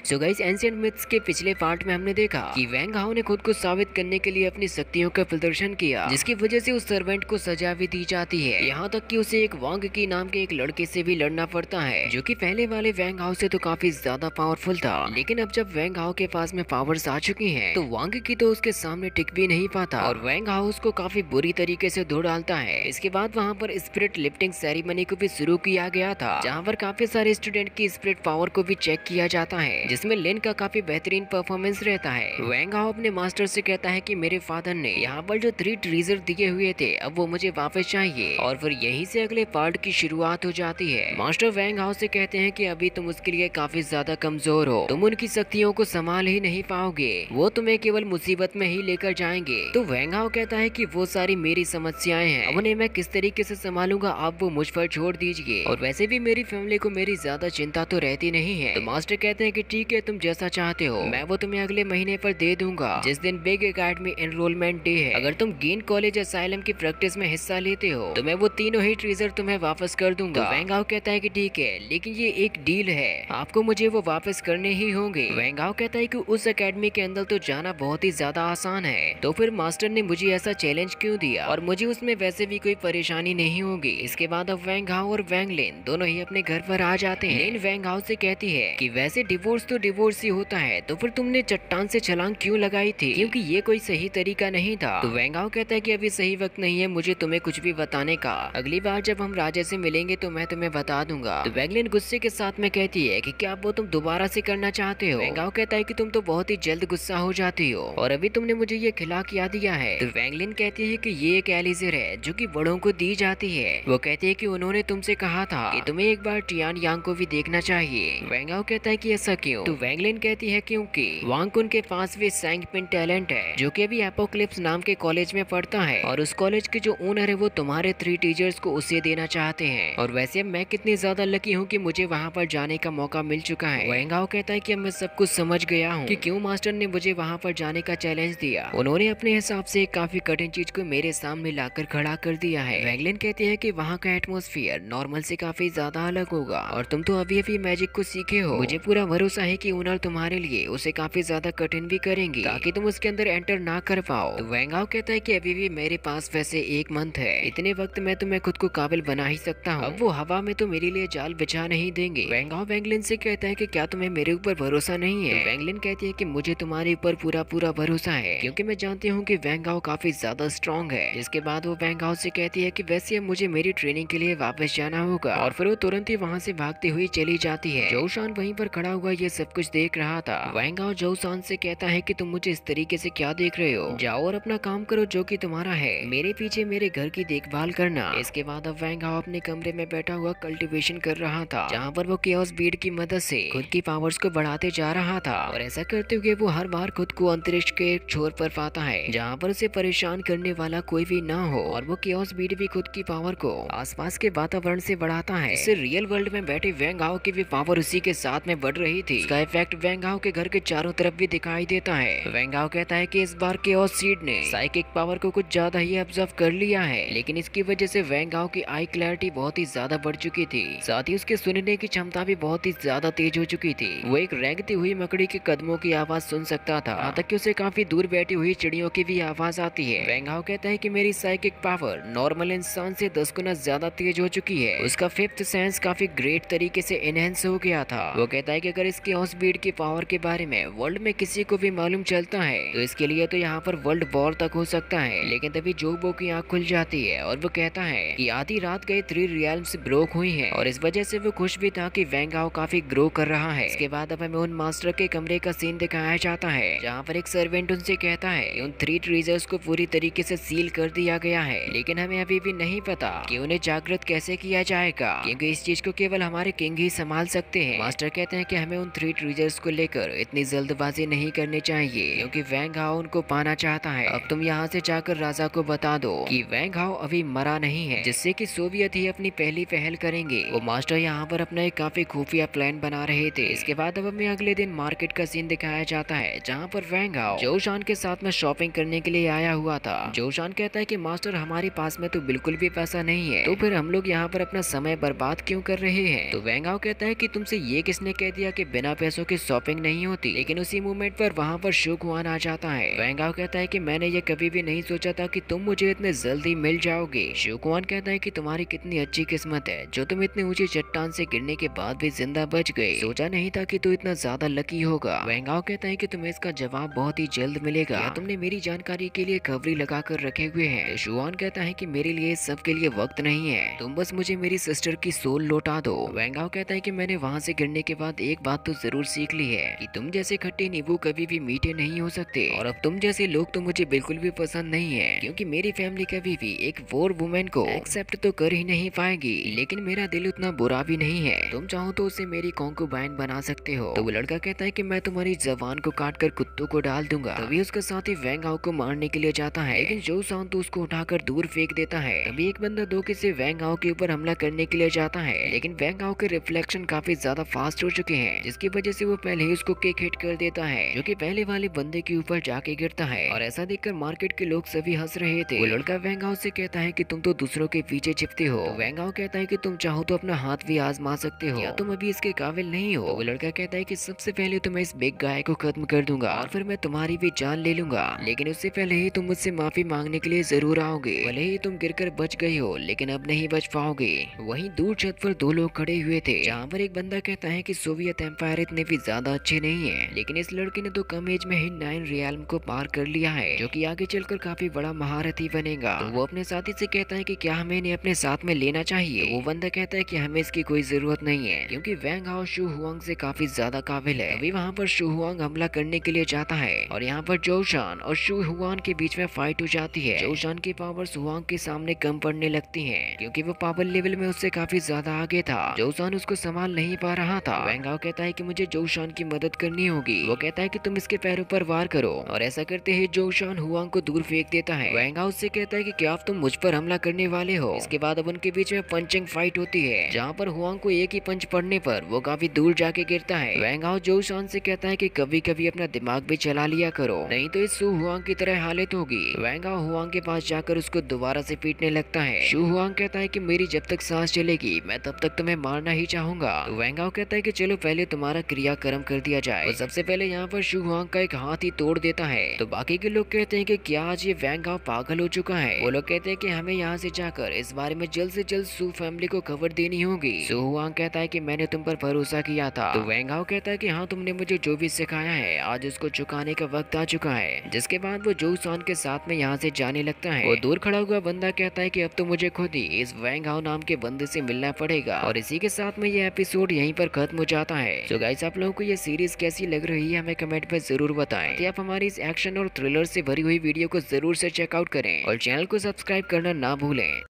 So guys, ancient myths के पिछले part में हमने देखा कि वैंग हाओ ने खुद को साबित करने के लिए अपनी शक्तियों का प्रदर्शन किया, जिसकी वजह से उस सर्वेंट को सजा भी दी जाती है। यहाँ तक कि उसे एक वांग की नाम के एक लड़के से भी लड़ना पड़ता है, जो कि पहले वाले वैंग हाओ से तो काफी ज्यादा पावरफुल था। लेकिन अब जब वैंग हाओ के पास में पावर्स आ चुकी हैं, तो वांग की तो उसके सामने टिक भी नहीं पाता और वैंग हाओ उसको काफी बुरी तरीके से धो डालता है। इसके बाद वहाँ पर स्पिरिट लिफ्टिंग सेरेमनी को भी शुरू किया गया था, जहाँ पर काफी सारे स्टूडेंट की स्पिरिट पावर को भी चेक किया जाता है, जिसमें लिन का काफी बेहतरीन परफॉर्मेंस रहता है। वैंग हाओ अपने मास्टर से कहता है कि मेरे फादर ने यहाँ पर जो 3 ट्रेजर दिए हुए थे, अब वो मुझे वापस चाहिए। और फिर यहीं से अगले पार्ट की शुरुआत हो जाती है। मास्टर वैंग हाओ से कहते हैं कि अभी तुम उसके लिए काफी ज्यादा कमजोर हो, तुम उनकी शक्तियों को संभाल ही नहीं पाओगे, वो तुम्हें केवल मुसीबत में ही लेकर जाएंगे। तो वैंग हाओ कहता है कि वो सारी मेरी समस्याएं हैं, अब उन्हें मैं किस तरीके से संभालूंगा, आप वो मुझ पर छोड़ दीजिए। और वैसे भी मेरी फैमिली को मेरी ज्यादा चिंता तो रहती नहीं है। तो मास्टर कहते हैं कि ठीक है, तुम जैसा चाहते हो, मैं वो तुम्हें अगले महीने पर दे दूंगा, जिस दिन बिग एकेडमी एनरोलमेंट डे है। अगर तुम गेन कॉलेज असाइलम की प्रैक्टिस में हिस्सा लेते हो, तो मैं वो तीनों ही ट्रेजर तुम्हें वापस कर दूंगा। तो वैंग हाओ कहता है कि ठीक है, लेकिन ये एक डील है, आपको मुझे वो वापस करने ही होंगे। वैंग हाओ कहता है कि उस एकेडमी के अंदर तो जाना बहुत ही ज्यादा आसान है, तो फिर मास्टर ने मुझे ऐसा चैलेंज क्यों दिया, और मुझे उसमें वैसे भी कोई परेशानी नहीं होगी। इसके बाद अब वैंग हाओ और वैंग लिन दोनों ही अपने घर पर आ जाते हैं। लिन वैंग हाओ से कहती है कि वैसे डिवोर्स तो डिवोर्स ही होता है, तो फिर तुमने चट्टान से छलांग क्यों लगाई थी, क्योंकि ये कोई सही तरीका नहीं था। तो वैंग हाओ कहता है कि अभी सही वक्त नहीं है मुझे तुम्हें कुछ भी बताने का, अगली बार जब हम राजा से मिलेंगे तो मैं तुम्हें बता दूंगा। तो वैंग लिन गुस्से के साथ में कहती है कि क्या वो तुम दोबारा से करना चाहते हो। वैंग हाओ कहता है कि तुम तो बहुत ही जल्द गुस्सा हो जाती हो, और अभी तुमने मुझे ये खिला क्या दिया है। तो वैंग लिन कहती है कि ये एक एलिजिर है जो कि बड़ों को दी जाती है। वो कहती है कि उन्होंने तुमसे कहा था कि तुम्हें एक बार टियान यांग को भी देखना चाहिए। वैंग हाओ कहता है कि ऐसा क्यों। तो वैंग लिन कहती है क्योंकि वांग उनके पास वे सैंगपिन टैलेंट है, जो कि अभी एपोक्लिप्स नाम के कॉलेज में पढ़ता है, और उस कॉलेज के जो ओनर है वो तुम्हारे 3 टीचर्स को उसे देना चाहते हैं। और वैसे मैं कितनी ज्यादा लकी हूँ कि मुझे वहाँ पर जाने का मौका मिल चुका है। वैंग हाओ कहता है कि अब मैं सब कुछ समझ गया हूँ कि क्यों मास्टर ने मुझे वहाँ पर जाने का चैलेंज दिया। उन्होंने अपने हिसाब से एक काफी कठिन चीज को मेरे सामने लाकर खड़ा कर दिया है। वैंग लिन कहती है कि वहाँ का एटमोस्फियर नॉर्मल से काफी ज्यादा अलग होगा, और तुम तो अभी अभी मैजिक को सीखे हो, मुझे पूरा भरोसा है कि ओनर तुम्हारे लिए उसे काफी ज्यादा कठिन भी करेंगे ताकि तुम उसके अंदर एंटर ना कर पाओ। तो वैंग हाओ कहता है कि अभी भी मेरे पास वैसे 1 मंथ है, इतने वक्त में तो मैं खुद को काबिल बना ही सकता हूँ, अब वो हवा में तो मेरे लिए जाल बिछा नहीं देंगे। वैंग हाओ वैंग लिन से कहता है कि क्या तुम्हें मेरे ऊपर भरोसा नहीं है। तो वैंग लिन कहती है कि मुझे तुम्हारे ऊपर पूरा पूरा भरोसा है, क्योंकि मैं जानती हूँ कि वैंग हाओ काफी ज्यादा स्ट्रॉन्ग है। इसके बाद वो वैंग हाओ से कहती है कि वैसे अब मुझे मेरी ट्रेनिंग के लिए वापस जाना होगा, और फिर वो तुरंत ही वहाँ से भागती हुई चली जाती है। जोऊ शान वहीं पर खड़ा हुआ ये सब कुछ देख रहा था। वैंग हाओ जोऊ शान से कहता है कि तुम मुझे इस तरीके से क्या देख रहे हो, जाओ और अपना काम करो जो कि तुम्हारा है, मेरे पीछे मेरे घर की देखभाल करना। इसके बाद अब वैंग हाओ अपने कमरे में बैठा हुआ कल्टीवेशन कर रहा था, जहाँ पर वो केओस बीड की मदद से खुद की पावर्स को बढ़ाते जा रहा था, और ऐसा करते हुए वो हर बार खुद को अंतरिक्ष के एक छोर पर पाता है जहाँ पर उसे परेशान करने वाला कोई भी ना हो, और वो केओस बीड भी खुद की पावर को आसपास के वातावरण से बढ़ाता है। इससे रियल वर्ल्ड में बैठे वैंग हाओ की भी पावर उसी के साथ में बढ़ रही थी। इसका इफेक्ट वैंग हाओ के घर के चारों तरफ भी दिखाई देता है। वैंग हाओ कहता है कि इस बार केओस सीड ने साइकिक पावर को कुछ ज्यादा ही ऑब्जर्व कर लिया है, लेकिन इसकी वजह से वैंग हाओ की आई क्लैरिटी बहुत ही ज्यादा बढ़ चुकी थी, साथ ही उसके सुनने की क्षमता भी बहुत ही ज्यादा तेज हो चुकी थी। वो एक रेंगती हुई मकड़ी के कदमों की आवाज सुन सकता था, यहाँ तक कि उसे काफी दूर बैठी हुई चिड़ियों की भी आवाज आती है। वैंग हाओ कहता है कि मेरी साइकिक पावर नॉर्मल इंसान से 10 गुना ज्यादा तेज हो चुकी है, उसका 5th सेंस काफी ग्रेट तरीके से एनहेंस हो गया था। वो कहता है कि अगर इसके केओस बीड की पावर के बारे में वर्ल्ड में किसी को भी मालूम चलता है तो इसके लिए तो यहाँ पर वर्ल्ड वॉर तक हो सकता है। लेकिन तभी जोबो की आंख खुल जाती है और वो कहता है कि आधी रात गए 3 रियल्म्स ब्रोक हुई हैं, और इस वजह से वो खुश भी था कि वैंग हाओ काफी ग्रो कर रहा है। इसके बाद अब हमें उन मास्टर के कमरे का सीन दिखाया जाता है, जहाँ पर एक सर्वेंट उनसे कहता है कि उन 3 ट्रेजर्स को पूरी तरीके से सील कर दिया गया है, लेकिन हमें अभी भी नहीं पता कि उन्हें जागृत कैसे किया जाएगा, क्योंकि इस चीज को केवल हमारे किंग ही संभाल सकते हैं। मास्टर कहते हैं कि हमें उन 3 ट्रेजर्स को लेकर इतनी जल्दबाजी नहीं करनी चाहिए, क्योंकि वैंग हाओ उनको पाना चाहता है। अब तुम यहाँ से जाकर राजा को बता दो कि वैंग हाओ अभी मरा नहीं है, जिससे कि सोवियत ही अपनी पहली पहल करेंगे। वो मास्टर यहाँ पर अपना एक काफी खुफिया प्लान बना रहे थे। इसके बाद अब हमें अगले दिन मार्केट का सीन दिखाया जाता है, जहाँ पर वैंग हाओ जोऊ शान के साथ में शॉपिंग करने के लिए आया हुआ था। जोऊ शान कहता है कि मास्टर हमारे पास में तो बिल्कुल भी पैसा नहीं है, तो फिर हम लोग यहाँ पर अपना समय बर्बाद क्यों कर रहे हैं। तो वैंग हाओ कहता है कि तुमसे ये किसने कह दिया कि बिना बिना पैसों के शॉपिंग नहीं होती। लेकिन उसी मोमेंट पर वहाँ पर शू क्वान आ जाता है। वैंग हाओ कहता है कि मैंने ये कभी भी नहीं सोचा था कि तुम मुझे इतने जल्दी मिल जाओगे। शू क्वान कहता है कि तुम्हारी कितनी अच्छी किस्मत है जो तुम इतनी ऊंची चट्टान से गिरने के बाद भी जिंदा बच गए। सोचा नहीं था कि तू इतना ज्यादा लकी होगा। वैंग हाओ कहता है कि तुम्हें इसका जवाब बहुत ही जल्द मिलेगा। या तुमने मेरी जानकारी के लिए खबरी लगा कर रखे हुए हैं। शुआन कहता है कि मेरे लिए सब के लिए वक्त नहीं है, तुम बस मुझे मेरी सिस्टर की सोल लौटा दो। वैंग हाओ कहता है कि मैंने वहाँ से गिरने के बाद एक बात तो जरूर सीख ली है कि तुम जैसे खट्टे नींबू कभी भी मीठे नहीं हो सकते, और अब तुम जैसे लोग तो मुझे बिल्कुल भी पसंद नहीं है, क्योंकि मेरी फैमिली कभी भी एक वॉर वुमेन को एक्सेप्ट तो कर ही नहीं पाएगी। लेकिन मेरा दिल उतना बुरा भी नहीं है, तुम चाहो तो उसे मेरी कॉन्कुबाइन बना सकते हो। तो वो लड़का कहता है कि मैं तुम्हारी जबान को काट कर कुत्तों को डाल दूंगा। तभी उसका साथी वैंग हाओ को मारने के लिए जाता है, लेकिन जो सान तो उसको उठाकर दूर फेंक देता है। तभी एक बंदा धोखे से वैंग हाओ के ऊपर हमला करने के लिए जाता है, लेकिन वैंग हाओ के रिफ्लेक्शन काफी ज्यादा फास्ट हो चुके हैं, जिसकी वजह से वो पहले ही उसको किक हिट कर देता है, जो कि पहले वाले बंदे के ऊपर जाके गिरता है। और ऐसा देखकर मार्केट के लोग सभी हंस रहे थे। वो लड़का वैंग हाओ से कहता है कि तुम तो दूसरों के पीछे छिपते हो। तो वैंग हाओ कहता है कि तुम चाहो तो अपना हाथ भी आजमा सकते हो, या तुम अभी इसके काबिल नहीं हो। तो वो लड़का कहता है कि सबसे पहले तो मैं इस बिग गाय को खत्म कर दूंगा और फिर मैं तुम्हारी भी जान ले लूंगा, लेकिन उससे पहले ही तुम मुझसे माफी मांगने के लिए जरूर आओगे। भले ही तुम गिरकर बच गई हो, लेकिन अब नहीं बच पाओगे। वहीं दूर छत पर दो लोग खड़े हुए थे, जहाँ पर एक बंदा कहता है कि सोवियत एम्पायर इतने भी ज्यादा अच्छे नहीं है, लेकिन इस लड़के ने तो कम एज में ही 9 रियाल्म को पार कर लिया है, जो कि आगे चलकर काफी बड़ा महारथी बनेगा। तो वो अपने साथी से कहता है कि क्या हमें इन्हें अपने साथ में लेना चाहिए। तो वो बंदा कहता है कि हमें इसकी कोई जरूरत नहीं है, क्योंकि वैंग हाओ शू हुआंग से काफी ज्यादा काबिल है। अभी वहाँ पर शू हुआंग हमला करने के लिए जाता है, और यहाँ पर जोशान और शू हुआन के बीच में फाइट हो जाती है। जोशान की पावर्स हुआंग के सामने कम पड़ने लगती हैं, क्योंकि वो पावर लेवल में उससे काफी ज्यादा आगे था। जोशान उसको संभाल नहीं पा रहा था। वैंग हाओ कहता है कि मुझे जोशान की मदद करनी होगी। वो कहता है कि तुम इसके पैरों पर वार करो, और ऐसा करते ही जोशान हुआंग को दूर फेंक देता है। वैंग हाओ से कहता है कि क्या तुम मुझ पर हमला करने वाले हो। इसके बाद अब उनके बीच में पंचिंग फाइट होती है, जहाँ पर हुआंग को एक ही पंच पड़ने पर वो काफी दूर जाके गिरता है। वैंग हाओ जोशान से कहता है कि कभी कभी अपना दिमाग भी चला लिया करो, नहीं तो इस शू हुआंग की तरह हालत होगी। वैंग हाओ हुआंग के पास जाकर उसको दोबारा से पीटने लगता है। शू हुआंग कहता है कि मेरी जब तक सांस चलेगी मैं तब तक तुम्हें मारना ही चाहूंगा। तो वैंग हाओ कहता है कि चलो पहले तुम्हारा क्रियाक्रम कर दिया जाए। तो सबसे पहले यहाँ पर शू हुआंग का एक हाथ ही तोड़ देता है। तो बाकी के लोग कहते हैं कि क्या आज ये वैंग हाओ पागल हो चुका है। वो लोग कहते हैं कि हमें यहाँ से जाकर इस बारे में जल्द से जल्द शू फैमिली को खबर देनी होगी। शू हुआंग कहता है कि मैंने तुम पर भरोसा किया था। तो वैंग हाओ कहता है कि हाँ, तुमने मुझे जो भी सिखाया है आज उसको चुकाने का वक्त आ चुका है। जिसके बाद वो जोशान के साथ में यहाँ से जाने लगता है। वो दूर खड़ा हुआ बंदा कहता है कि अब तो मुझे खुद ही इस वैंग हाओ नाम के बंदे से मिलना पड़ेगा। और इसी के साथ में ये एपिसोड यहीं पर खत्म हो जाता है। तो गाइस, आप लोगों को ये सीरीज कैसी लग रही है हमें कमेंट में जरूर बताएं। कि आप हमारी इस एक्शन और थ्रिलर से भरी हुई वीडियो को जरूर से चेकआउट करें और चैनल को सब्सक्राइब करना ना भूलें।